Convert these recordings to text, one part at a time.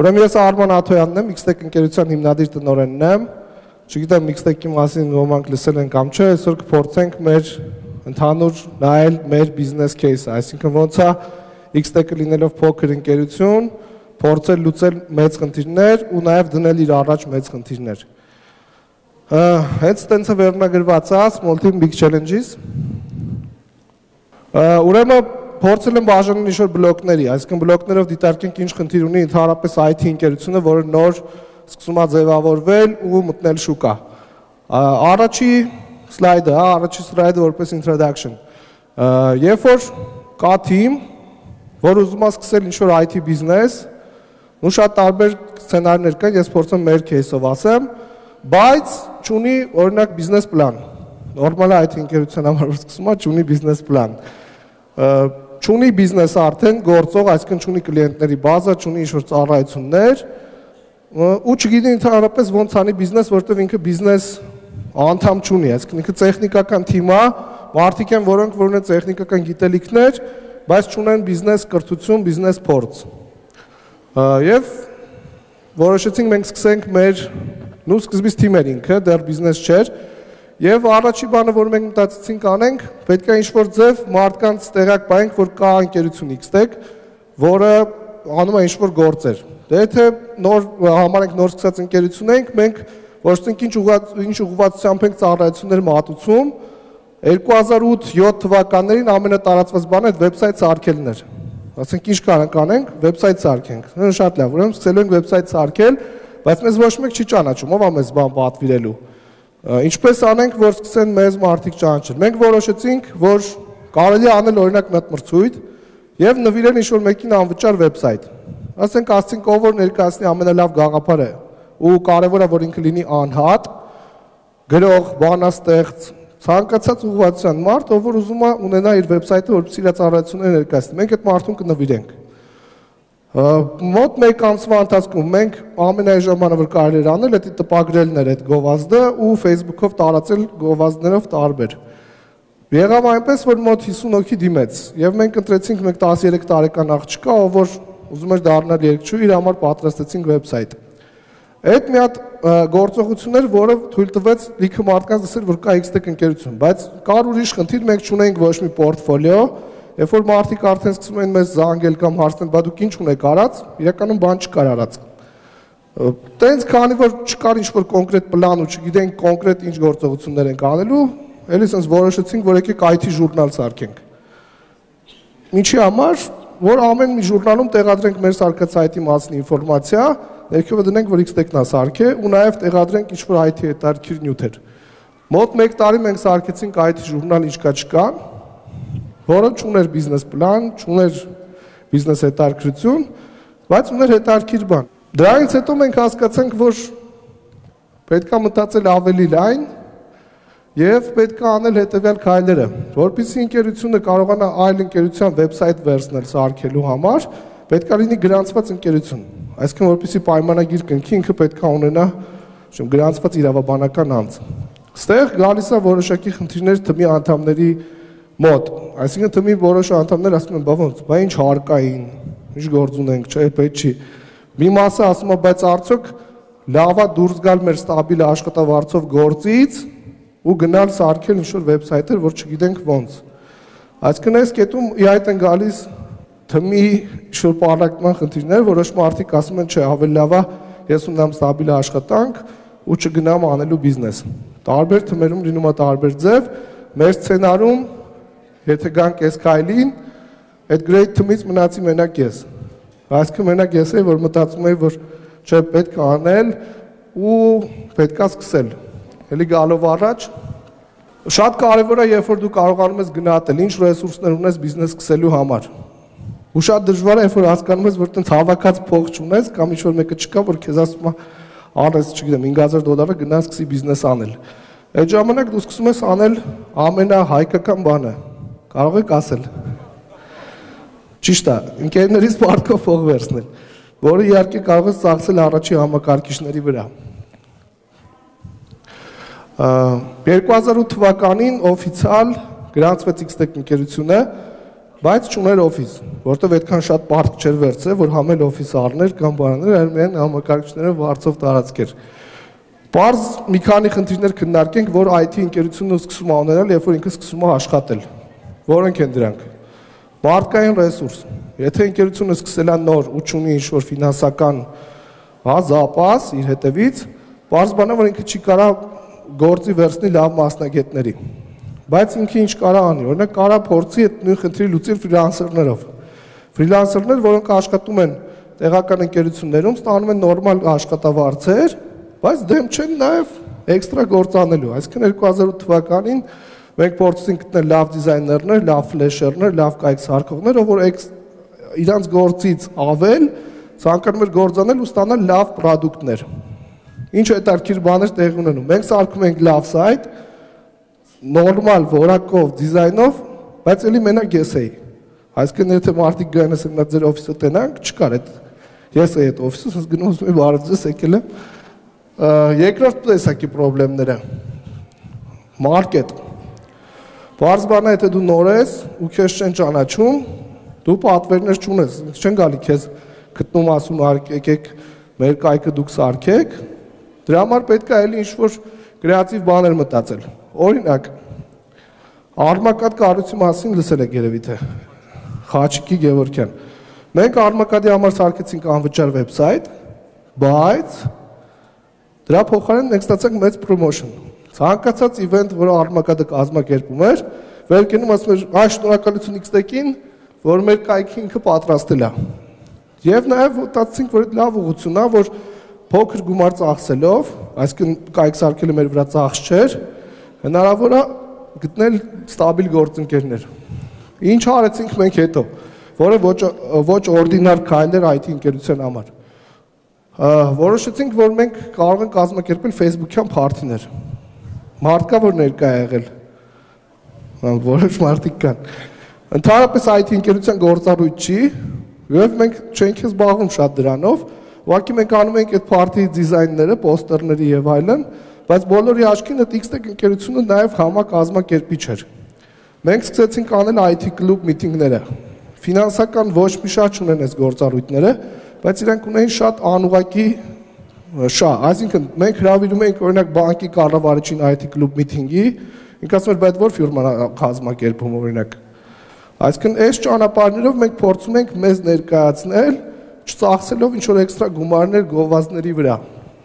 Ուրեմն ես Արման Աթոյանն եմ, CEED ընկերության հիմնադիր տնօրենն եմ։ Չգիտեմ CEED-ի մասին ոմանք լսել են կամ չէ, այսօր կփորձենք մեր ընդհանուր նայել մեր բիզնես քեյսը, այսինքն ոնց է CEED լինելով փոքր ընկերություն, փորձել լուծել մեծ խնդիրներ ու նաև դնել իր առաջ մեծ խնդիրներ։ Հենց տենց է վերնագրված է Small Team Big Challenges։ Ուրեմն փորձել եմ բաժանել ինչ-որ բլոկների, այսինքն բլոկներով դիտարկենք ինչ խնդիր ունի ընդհանրապես IT ընկերությունը, որը նոր սկսում է ձևավորվել ու մտնել շուկա։ Առաջի սլայդը որպես introduction։ Երբ որ կա թիմ, որ ուզում է սկսել ինչ-որ IT բիզնես, ու շատ տարբեր սցենարներ կան, ես փորձեմ մեր кейսով ասեմ, բայց չունի օրինակ բիզնես պլան։ Նորմալ IT ընկերության համար որ սկսում է, չունի բիզնես պլան։ Չունի բիզնես արդեն գործող, այսինքն չունի կլիենտների բազա, չունի ինչ-որ ծառայություններ, ու չգիտի ընդհանրապես ոնց անի բիզնես, որտեղ ինքը բիզնես անդամ չունի, այսինքն ինքը տեխնիկական թիմ է, մարդիկ են, որոնք որ ունեն տեխնիկական գիտելիքներ, բայց չունեն բիզնես կրթություն, բիզնես փորձ։ Եվ որոշեցինք մենք սկսենք մեր նույն սկզբից թիմեր ինքը, դեռ բիզնես չէր, եւ առաջի բանը, որ մենք մտածեցինք անենք, պետք է ինչ-որ ձև մարդկանց տեղակ պահենք, որ կա ընկերություն CEED, որը անում է ինչ-որ գործեր։ Դե եթե համարենք նոր սկսած ընկերություն ենք, մենք որոշեցինք ինչ ուղղվածությամբ ենք ծառայություններ մատուցում, 2008-7 թվականներին ամենատարածված բանը այդ վեբսայթ սարքելն էր։ Ասենք ինչ կանենք, վեբսայթ սարքենք։ Շատ լավ, ուրեմն սկսելու ենք վեբսայթ սարքել, բայց մեզ ոչ մեկ չի ճանաչում, ով է մեզ բան պատվիրելու։ Ինչպես անենք, որ սկսեն մեզ մարդիկ ճանաչել։ Մենք որոշեցինք, որ կարելի է անել օրինակ մրցույթ եւ նվիրել ինչ-որ մեկին անվճար վեբսայթ։ Ասենք ասենք ով որ ներկայացնի ամենալավ գաղափարը ու կարևորը որ ինքը լինի անհատ, գրող, բանաստեղծ, ցանկացած ուղղվածության մարդ, ով որ ուզում է ունենա իր վեբսայթը, որպեսզի իր ծառայությունները ներկայացնի։ Մենք այդ մարդուն կնվիրենք։ Մոտ մեկ ամսվա ընթացքում մենք ամենայն ժամանակ որ կարելի էր անել, դա տպագրելն էր այդ գովազդը ու Facebook-ով տարածել գովազդներով տարբեր։ Եղավ այնպես, որ մոտ 50 հոգի դիմեց, եւ մենք ընտրեցինք մեկ 13 տարեկան աղջկա, ով որ ուզում էր դառնալ երգչու, իր համար պատրաստեցինք վեբսայթ։ Այդ մի հատ գործողություն էր, որը թույլ տվեց լիքը մարդկանց լսել, որ կա CEED ընկերություն, բայց կար ուրիշ խնդիր, մենք չունեինք ոչ մի պորտֆոլիո, երբ որ մարդիկ արդեն սկսում են մեզ զանգել կամ հարցնել, բա դուք ինչ ունեք արած, իրականում բան չկար արած։ Տենց քանի որ չկար ինչ-որ կոնկրետ պլան ու չգիտենք կոնկրետ ինչ գործողություններ ենք անելու, էլի sense որոշեցինք, որ եկեք IT ժուրնալ սարքենք։ Ինչի համար, որ ամեն մի ժուրնալում տեղադրենք մեր սարքած IT մասին ինֆորմացիա, ներքևը դնենք, որ CEED-ն է սարքե ու նաև տեղադրենք ինչ-որ IT հետաքրքիր նյութեր։ Մոտ 1 տարի մենք սարքեցինք IT ժուրնալ ինչ կա չկա, որը չուներ բիզնես պլան, չուներ բիզնես հետաքրքրություն, բայց ուներ հետաքրքիր բան։ Դրանից հետո մենք հասկացանք, որ պետք է մտածել ավելի լայն եւ պետք է անել հետեւյալ քայլերը, որպեսզի ընկերությունը կարողանա այլ ընկերության վեբսայթ վերցնել սարքելու համար, պետք է լինի գրանցված ընկերություն։ Այսինքն որպեսզի պայմանագիր կնքի, ինքը պետք է ունենա գրանցված իրավաբանական անձ։ Ստեղ գալիս է որոշակի խնդիրներ թմի անդամների մոտ, այսինքն թմի որոշ անդամներ ասում են, բա ոնց, բա ինչ հարկային, ինչ գործ ունենք, չէ, պետք չի։ Մի մասը ասում է, բայց արդյոք լավ է դուրս գալ մեր ստաբիլ աշխատավարձով գործից ու գնալ սարքել ինչ-որ վեբսայթեր, որ չգիտենք ոնց։ Այսինքն այս կետում ի հայտ են գալիս թմի ինչ-որ պարակտման խնդիրներ, որոշ մարդիկ ասում են, չէ, ավելի լավ է ես ունեմ ստաբիլ աշխատանք ու չգնամ անելու բիզնես։ Տարբեր թմերում լինում է տարբեր ձև, մեր սցենարում եթե գանք այս քայլին, այդ great թմից մնացի մենակ ես։ Այսինքն մենակ ես եմ, որ մտածում եմ, որ չէ, պետք է անել ու պետք է սկսել։ Էլի գալով առաջ, շատ կարևոր է, երբ որ դու կարողանում ես գնահատել, ինչ ռեսուրսներ ունես բիզնես սկսելու համար։ Ու շատ դժվար է, երբ որ հասկանում ես, որ տենց հավաքած փող չունես կամ ինչ-որ մեկը չկա, որ քեզ ասում է, անես, չգիտեմ, $5000 գնա սկսի բիզնես անել։ Այդ ժամանակ դու սկսում ես անել ամենահայկական բանը։ Կարող եք ասել։ Ճիշտ է, ընկերներից պարտքով փող վերցնել, որը իհարկե կարող է ծախսել առաջի համակարգիչների վրա։ 2008 թվականին օֆիցիալ գրանցվեց CEED ընկերությունը բայց չուներ օֆիս, որտեղ այդքան շատ պարտք չէր վերցրել, որ համել օֆիս առներ կամ բաներ, այլ միայն համակարգիչները վարձով տարածքեր։ Պարզ մի քանի խնդիրներ քննարկենք, որ IT ընկերությունը սկսում է ունենալ, երբ որ ինքը սկսում է աշխատել։ Որոնք են դրանք։ Մարդկային ռեսուրս։ Եթե ընկերությունը սկսել է նոր ու չունի ինչ-որ ֆինանսական զապաս իր հետևից, պարզ բան է, որ ինքը չի կարա գործի վերցնի լավ մասնագետների։ Բայց ինքը ինչ կարա անի, օրինակ կարա փորձի այդ նույն խնդրի լուծել ֆրիլանսերներով։ Ֆրիլանսերներ, որոնք աշխատում են տեղական ընկերություններում, ստանում են նորմալ աշխատավարձեր, բայց դեմ չեն նաև էքստրա գործ անելու։ Այսինքն 2008 թվականին մենք փորձեցինք գտնել լավ դիզայներներ, լավ ֆլեշերներ, լավ կայք սարքողներ, ով որ իրանց գործից ավել ցանկանում էր գործանել ու ստանալ լավ պրոդուկտներ։ Ինչ հետաքրքիր բաներ տեղի ունենում։ Մենք սարքում ենք լավ սայթ, նորմալ որակով, դիզայնով, բայց էլի մենակ ես էի։ Այսինքն եթե մարդիկ գան ասեն նա ձեր օֆիսը տենանք, չկար այդ։ Ես էի այդ օֆիսը, ես գնում եմ բարեձես եկել եմ։ Երկրորդ տեսակի խնդիրները։ Մարքետ։ Պարզ բան է, եթե դու նոր ես ու քեզ չեն ճանաչում, դու պատվերներ չունես, չեն գալի քեզ գտնում ասում եկեք մեր կայքը դուք սարքեք, դրա համար պետք է էլի ինչ-որ կրեատիվ բաներ մտածել։ Օրինակ, արմակատ կառույցի մասին լսել եք երևի թե, Խաչիկի Գևորգյան։ Մենք արմակատի համար սարքեցինք անվճար վեբսայթ, բայց դրա փոխարեն մենք ստացանք մեծ պրոմոշն։ Ցանկացած իվենթ, որը արմակատը կազմակերպում էր, վեր կենում ասում էր, այ շնորհակալություն X-տեկին, որ մեր կայքի ինքը պատրաստել է։ Եվ նաև մտածեցինք, որ դա լավ ուղղություն է, որ փոքր գումար ծախսելով, այսինքն կայք սարքելը մեր վրա ծախս չէր, հնարավոր է գտնել ստաբիլ գործընկերներ։ Ինչ արեցինք մենք հետո, որը ոչ օրդինար քայլ էր IT ընկերության համար։ Որոշեցինք, որ մենք կարող ենք կազմակերպել Facebook-յան փարթիներ։ Մարդ կա, որ ներկա է եղել, որոշ մարդիկ կան։ Ընդհանրապես IT ընկերության գործառույթ չի, և մենք չենք զբաղվում շատ դրանով, ուղղակի մենք անում ենք այդ փարթի դիզայնները, պոստերների և այլն, բայց բոլորի աչքին այդ X-Tech ընկերությունը նաև համակազմակերպիչ էր։ Մենք սկսեցինք անել IT կլուբ միտինգները։ Ֆինանսական ոչ մի շատ չունեն այս գործառույթները, բայց իրանք ունեն շատ անուղղակի այսինքն մենք հրավիրում ենք օրինակ բանկի կառավարչին IT կլուբ միտինգի, ինքը ասում էր, բայց որ ֆիրման է կազմակերպում օրինակ։ Այսինքն այս ճանապարհներով մենք փորձում ենք մեզ ներկայացնել, չծախսելով ինչ-որ էքստրա գումարներ գովազդների վրա։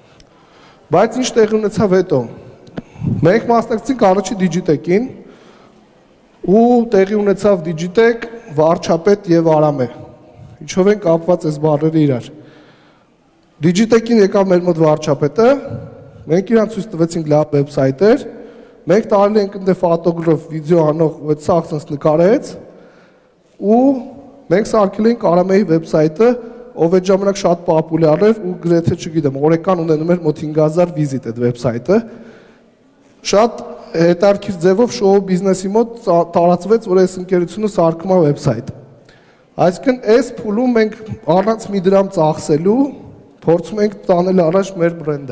Բայց ինչ տեղի ունեցավ հետո։ Մենք մասնակցեցինք առաջի Digitech-ին ու տեղի ունեցավ Digitech, վարչապետ և Արամե։ Ինչով են կապված այս բառերը իրար։ Digitech-ին եկավ մեր մոտ վարչապետը, մենք իրան ցույց տվեցինք լավ վեբսայթեր, մենք տարել ենք ընդ ֆոտոգրաֆ, վիդեո անող, այդ սաղցնց նկարեց ու մենք սարքել ենք Արամեի վեբսայթը, ով այդ ժամանակ շատ պոպուլյար էր ու գրեթե չգիտեմ, օրական ունենում էր մոտ 5000 վիզիտ այդ վեբսայթը։ Շատ հետաքրքիր ձևով շոու բիզնեսի մոտ տարածվեց, որ այս ընկերությունը սարքում է վեբսայթ։ Այսինքն այս փուլում մենք առանց մի դրամ ծախսելու փորձում ենք տանել առաջ մեր բրենդը։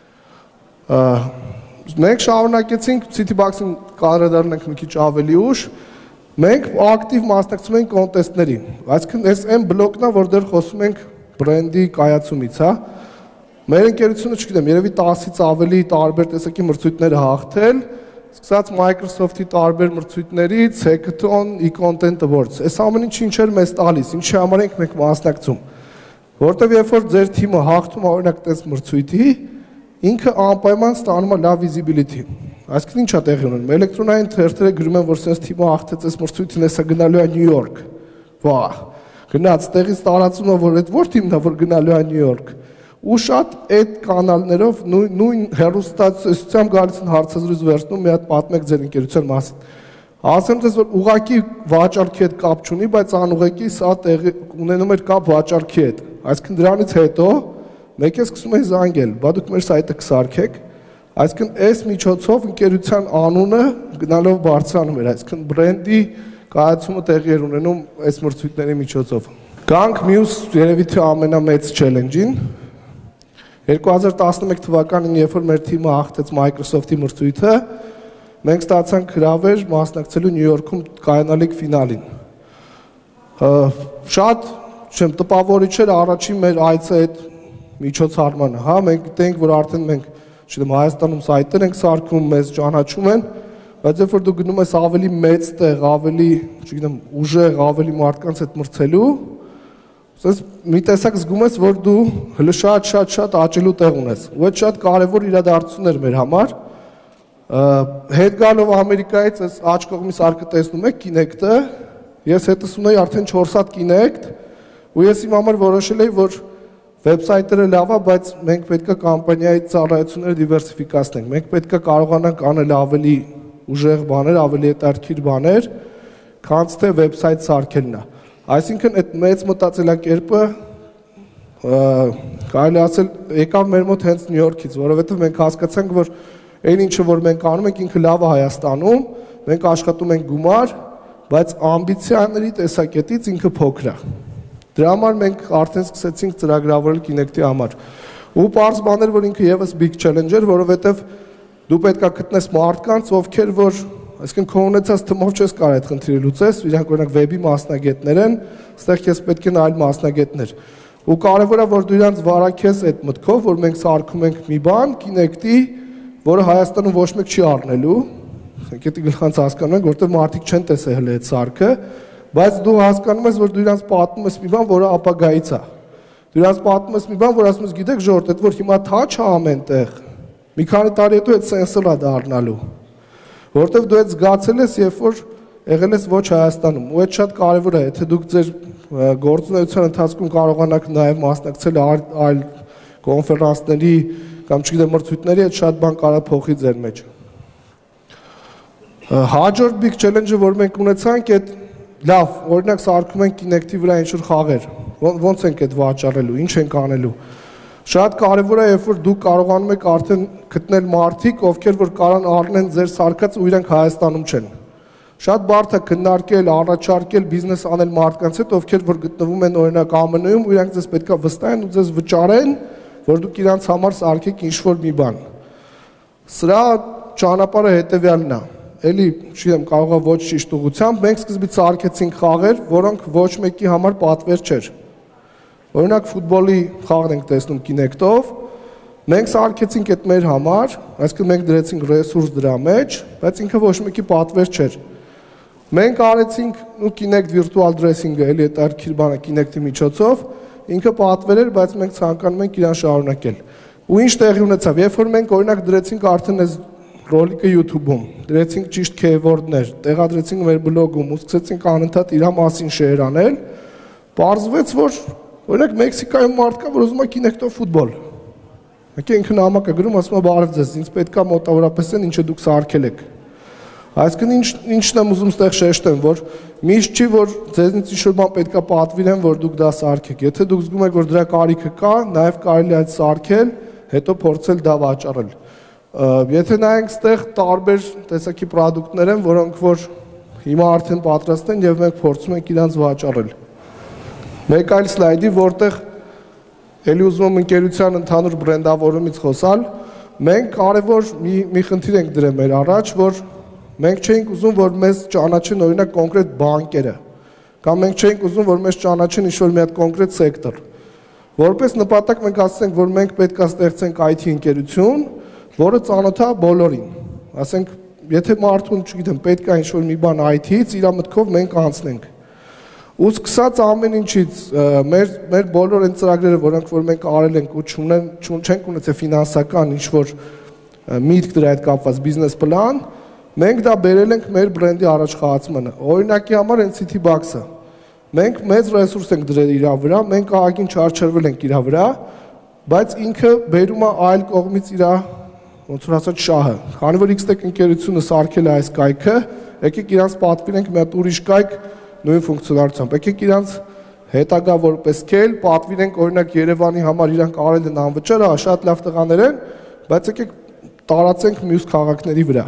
Մենք շարունակեցինք City-Box-ին կանդրադառնանք մի քիչ ավելի ուշ, մենք ակտիվ մասնակցում ենք կոնտեստների։ Այսինքն այս այն բլոկն է, որ դեռ խոսում ենք բրենդի կայացումից, հա։ Մեր ընկերությունը, չգիտեմ, երևի 10-ից ավելի տարբեր տեսակի մրցույթներ հաղթել, սկսած Microsoft-ի տարբեր մրցույթներից, Hackathon, e-Content Awards։ Այս ամեն ինչ էր մեզ տալիս, ինչի համար ենք մենք մասնակցում։ Որտեվ երբ որ ձեր թիմը հաղթում է օրինակ տես մրցույթի, ինքը անպայման ստանում է լավ visibility։ Այսինքն ի՞նչ է տեղի ունենում։ Էլեկտրոնային թերթերը գրում են, որ sense թիմը հաղթեց այս մրցույթին, հեսա գնալու է Նյու Յորք։ Վա։ Գնաց տեղից տարածում է, որ այդ որ թիմն է, որ գնալու է Նյու Յորք։ Ու շատ այդ կանալներով նույն հեռուստացույցությամբ գալիս են հարցազրույց վերցնում, մի հատ պատմեք ձեր ընկերության մասին։ Ասեմ ձեզ, որ ուղղակի վաճառքի հետ կապ չունի, բայց անուղղակի սա տեղի ունենում էր կապ վաճառքի հետ։ Այսինքն դրանից հետո մեկ է սկսում է զանգել, բա դուք մեր սայթը կսարքեք։ Այսինքն այս միջոցով ընկերության անունը գնալով բարձրանում էր, այսինքն բրենդի կայացումը տեղի էր ունենում այս մրցույթների միջոցով։ Գանք մյուս երևի թե ամենամեծ չելենջին 2011 թվականին, երբ որ մեր թիմը հաղթեց Microsoft-ի մրցույթը, մենք ստացանք հրավեր մասնակցելու Նյու Յորքում կայանալիք ֆինալին։ Շատ չեմ տպավորիչ էր առաջին մեր այցը այդ միջոցառմանը, հա, մենք գիտենք, որ արդեն մենք, չգիտեմ, Հայաստանում սայթեր ենք սարքում, մեզ ճանաչում են, բայց երբ որ դու գնում ես ավելի մեծ տեղ, ավելի, չգիտեմ, ուժեղ, ավելի մարդկանց հետ մրցելու, ասես մի տեսակ զգում ես, որ դու հələ շատ աճելու տեղ ունես։ Ու այդ շատ կարևոր իրադարձություն էր մեր համար։ Հետ գալով Ամերիկայից այս աջ կողմի սարքը տեսնում եք Kinect-ը, ես հետս ունեի արդեն 4 հատ Kinect, ու ես իմ համար որոշել էի, որ վեբսայթերը լավ է, բայց մենք պետք է կամպանիայի ծառայությունները դիվերսիֆիկացնենք։ Մենք պետք է կարողանանք անել ավելի ուժեղ բաներ, ավելի հետաքրքիր բաներ, քան թե վեբսայթ սարքելն է։ Այսինքն այդ մեծ մտածելակերպը կարելի ասել եկավ մեր մոտ հենց Նյու Յորքից, որովհետև մենք հասկացանք, որ այն ինչը որ մենք անում ենք ինքը լավ է Հայաստանում, մենք աշխատում ենք գումար, բայց ամբիցիաների տեսակետից ինքը փոքր է։ Դրա համար մենք արդեն սկսեցինք ծրագրավորել Kinect-ի համար։ Ու պարզ բան էր, որ ինքը եւս big challenge էր, որովհետև դու պետք է գտնես մարդկանց, ովքեր որ, այսինքն քո ունեցած թմով չես կարող այդ խնդիրը լուծես, իրանք օրինակ վեբի մասնագետներ են, այստեղ քեզ պետք են այլ մասնագետներ։ Ու կարևոր է, որ դու իրանց վարակես այդ մտքով, որ մենք սարքում ենք մի բան, Kinect-ի, որը Հայաստանում ոչ մեկ չի առնելու, ասենք դա գլխանց հասկանում ենք, որտեղ մարդիկ չեն տեսել հələ այդ սարքը, բայց դու հասկանում ես, որ դու իրանց պատմում ես մի բան, որը ապագայից է։ Դու իրանց պատմում ես մի բան, որ ասում ես, գիտեք, ժողովուրդ, այդ որ հիմա թաչ է ամենտեղ, մի քանի տարի հետո այդ սենսոր է դառնալու, որտեղ դու այդ զգացել ես, երբ որ եղել ես ոչ Հայաստանում, ու այդ շատ կարևոր է, եթե դուք ձեր գործունեության ընթացքում կարողանաք նաև մասնակցել այլ կոնֆերանսների կամ չգիտեմ մրցույթների, այդ շատ բան կարող փոխի ձեր մեջ։ Հաջորդ big challenge-ը, որ մենք ունեցանք, այդ լավ, օրինակ սարքում ենք Kinect-ի վրա ինչ-որ խաղեր, ոնց ենք այդ վաճառելու, ինչ ենք անելու։ Շատ կարևոր է, երբ որ դուք կարողանում եք արդեն գտնել մարդիկ, ովքեր որ կարան առնեն ձեր սարքած ու իրանք Հայաստանում չեն։ Շատ բարդ է քննարկել, առաջարկել բիզնես անել մարդկանց հետ, ովքեր որ գտնվում են օրինակ ԱՄՆ-ում ու իրանք ձեզ պետքա վստահեն ու ձեզ վճարեն, որ դուք իրանց համար սարքեք ինչ-որ մի բան։ Սրա ճանապարհը հետևյալն է։ Էլի, չգիտեմ, կարող է ոչ ճիշտ ուղղությամբ, մենք սկզբից սարքեցինք խաղեր, որոնք ոչ մեկի համար պատվեր չէր։ Օրինակ ֆուտբոլի խաղն ենք տեսնում Kinect-ով, մենք սարքեցինք այդ մեր համար, այսինքն մենք դրեցինք ռեսուրս դրա մեջ, բայց ինքը ոչ մեկի պատվեր չէր։ Մենք արեցինք ու Kinect virtual dressing-ը, էլի այդ արքիր բանը Kinect-ի միջոցով, ինքը պատվեր էր, բայց մենք ցանկանում ենք իրան շարունակել։ Ու ինչ տեղի ունեցավ, երբ որ մենք օրինակ դրեցինք արդեն այս ռոլիկը YouTube-ում, դրեցինք ճիշտ keyword-ներ, տեղադրեցինք մեր բլոգում ու սկսեցինք անընդհատ իր մասին շեյր անել, պարզվեց, որ օրինակ Մեքսիկայում մարդ կա, որ ուզում է Kinect-ով ֆուտբոլ։ Եկե ինքը նամակ է գրում, ասում է բարև ձեզ, ինձ պետքա մոտավորապես այն ինչը դուք սարքել եք։ Այսինքն ինչն եմ ուզում ստեղ շեշտեմ, որ միշտ չի, որ ձեզնից ինչ-որ բան պետքա պատվիրեն, որ դուք դա սարքեք։ Եթե դուք զգում եք, որ դրա կարիքը կա, նաև կարելի է այդ սարքել, հետո փորձել դա վաճառել։ Եթե նայենք ստեղ տարբեր տեսակի պրոդուկտներ են, որոնք որ հիմա արդեն պատրաստ են եւ մենք փորձում ենք իրանց վաճառել։ Մեկ այլ սլայդի, որտեղ ելի ուզում եմ ընկերության ընդհանուր բրենդավորումից խոսալ, մենք կարևոր մի խնդիր ենք դրել մեր առաջ, որ մենք չէինք ուզում, որ մեզ ճանաչեն օրինակ կոնկրետ բանկերը, կամ մենք չէինք ուզում, որ մեզ ճանաչեն ինչ-որ մի հատ կոնկրետ սեկտոր։ Որպես նպատակ մենք ասենք, որ մենք պետք է ստեղծենք IT ընկերություն, որը ծանոթ է բոլորին։ Ասենք, եթե մարդուն, չգիտեմ, պետք է ինչ-որ մի բան IT-ից, իր մտքով մենք անցնենք։ Ու սկսած ամեն ինչից մեր բոլոր այն ծրագրերը, որոնք որ մենք արել ենք ու չենք ունեցել ֆինանսական ինչ-որ միտք դրա հետ կապված բիզնես պլան, մենք դա բերել ենք մեր բրենդի առաջխաղացմանը։ Օրինակի համար այն City Box-ը։ Մենք մեծ ռեսուրս ենք դրել իր վրա, մենք ահագին չարչարվել ենք իր վրա, բայց ինքը բերում է այլ կողմից իր ոնց որ ասած շահը։ Քանի որ X-Tech ընկերությունը սարքել է այս կայքը, եկեք իրանց պատվիրենք մի հատ ուրիշ կայք նույն ֆունկցիոնալությամբ։ Եկեք իրանց հետագա որպես scale պատվիրենք օրինակ Երևանի համար իրանք արել են անվճար, շատ լավ տղաներ են, բայց եկեք տարածենք մյուս քաղաքների վրա։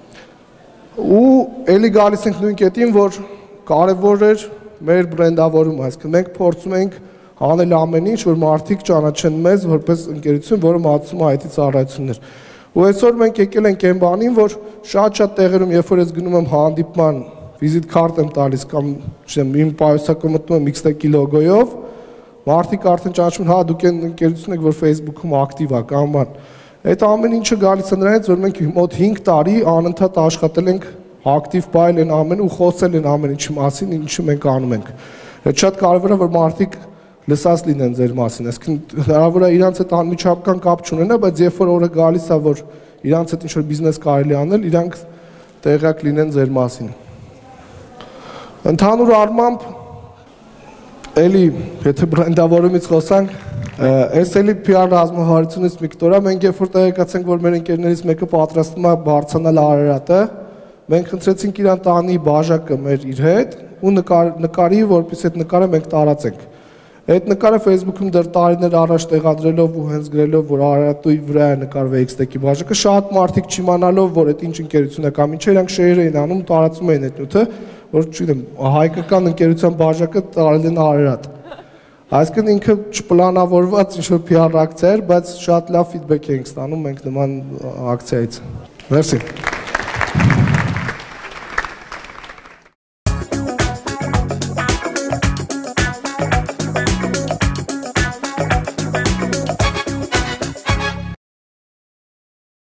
Ու էլի գալիս ենք նույն կետին, որ կարևոր էր մեր բրենդավորումը, այսինքն մենք փորձում ենք անել ամեն ինչ, որ մարդիկ ճանաչեն մեզ որպես ընկերություն, որը մատուցում է IT ծառայություններ։ Ու այսօր մենք եկել ենք այն բանին, որ շատ տեղերում, երբ որ ես գնում եմ հանդիպման վիզիտ քարտ եմ տալիս կամ չեմ իմ պայուսակը մտնում եմ X-Tech-ի լոգոյով, մարդիկ արդեն ճանաչում են, հա դուք այն ընկերությունն եք, որ Facebook-ում ակտիվ է կամ բան։ Այդ ամեն ինչը գալիս է նրանից, որ մենք մոտ 5 տարի անընդհատ աշխատել ենք ակտիվ բայել են ամեն ու խոսել են ամեն ինչի մասին, ինչը մենք անում ենք։ Այդ շատ կարևոր է, որ մարդիկ լսած լինեն ձեր մասին, այսինքն հնարավոր է իրանց հետ անմիջական կապ չունենա, բայց երբ որ օրը գալիս է, որ իրանց հետ ինչ-որ բիզնես կարելի անել, իրանք տեղյակ լինեն ձեր մասին։ Ընդհանուր առմամբ, էլի, եթե բրենդավորումից խոսանք, այս էլի PR ռազմավարությունից մի կտոր է, մենք երբ որ տեղեկացանք, որ մեր ընկերներից մեկը պատրաստում է բարձրանալ Արարատը, մենք խնդրեցինք իրան տանի բաժակը մեր իր հետ ու նկարի, որպեսզի այդ նկարը մենք տարածենք։ Այդ նկարը Facebook-ում դեռ տարիներ առաջ տեղադրելով ու հենց գրելով, որ Արարատի վրա է նկարվել X-Tech-ի բաժակը, շատ մարդիկ չիմանալով, որ այդ ինչ ընկերություն է կամ ինչ իրանք շեյր էին անում, տարածում էին այդ նյութը, որ չգիտեմ, հայկական ընկերության բաժակը տարել են Արարատ։ Այսինքն ինքը չպլանավորված ինչ-որ PR ակցիա էր, բայց շատ լավ ֆիդբեք էինք ստանում մենք նման ակցիայից։ Մերսի։